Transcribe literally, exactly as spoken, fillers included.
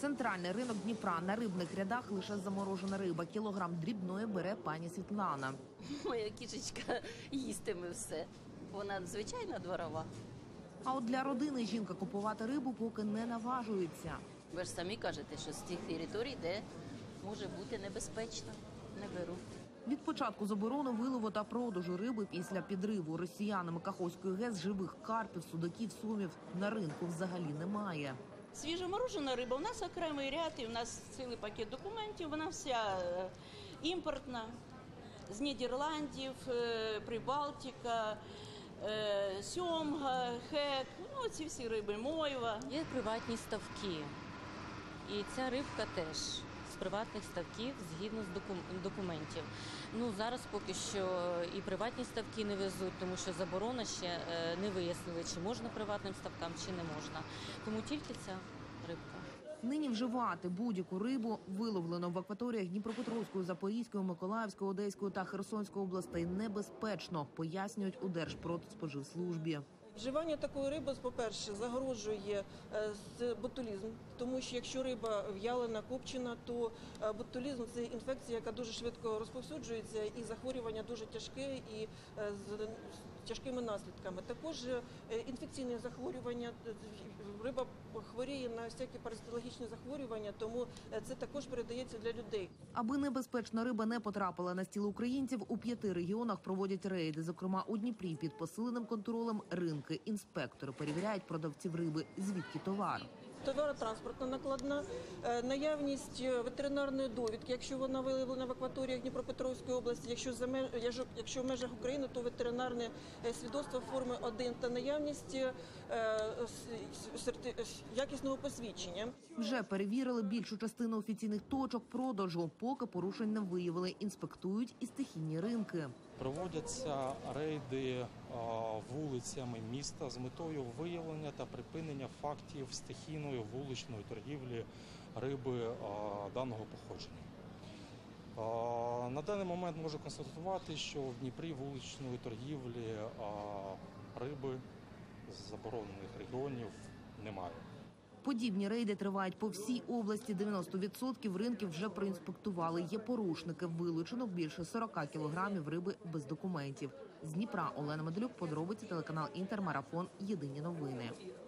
Центральний ринок Дніпра. На рибних рядах лише заморожена риба. Кілограм дрібної бере пані Світлана. Моя кішечка їстиме все. Вона звичайна дворова. А от для родини жінка купувати рибу поки не наважується. Ви ж самі кажете, що з тих територій, де може бути небезпечно, не беру. Від початку заборони вилову та продажу риби після підриву росіянами Каховської ГЕС живих карпів, судаків, сомів на ринку взагалі немає. Свіжоморожена риба, у нас окремий ряд, і у нас цілий пакет документів, вона вся імпортна, з Нідерландів, Прибалтика, сьомга, хек, ну ці всі риби, мойва. Є приватні ставки, і ця рибка теж з приватних ставків згідно з документів. Ну, зараз поки що і приватні ставки не везуть, тому що заборона ще не вияснили, чи можна приватним ставкам, чи не можна. Тому тільки ця рибка. Нині вживати будь-яку рибу, виловлену в акваторіях Дніпропетровської, Запорізької, Миколаївської, Одеської та Херсонської областей, небезпечно, пояснюють у Держпродспоживслужбі. Вживання такої риби, по-перше, загрожує ботулізм, тому що якщо риба в'ялена, копчена, то ботулізм – це інфекція, яка дуже швидко розповсюджується, і захворювання дуже тяжке і з тяжкими наслідками. Також інфекційні захворювання, риба хворіє на всякі паразитологічні захворювання, тому це також передається для людей. Аби небезпечна риба не потрапила на стіл українців, у п'яти регіонах проводять рейди. Зокрема, у Дніпрі під посиленим контролем ринки. Інспектори перевіряють продавців риби, звідки товар. Товаротранспортна накладна, наявність ветеринарної довідки, якщо вона виявлена в акваторіях Дніпропетровської області, якщо, за меж... якщо в межах України, то ветеринарне свідоцтво форми один та наявність серти... якісного посвідчення. Вже перевірили більшу частину офіційних точок продажу, поки порушень не виявили. Інспектують і стихійні ринки. Проводяться рейди вулицями міста з метою виявлення та припинення фактів стихійної вуличної торгівлі риби даного походження. На даний момент можу констатувати, що в Дніпрі вуличної торгівлі риби з заборонених регіонів немає. Подібні рейди тривають по всій області. дев'яносто відсотків ринків вже проінспектували. Є порушники. Вилучено більше сорока кілограмів риби без документів. З Дніпра Олена Медалюк, подробиці, телеканал Інтер, марафон, єдині новини.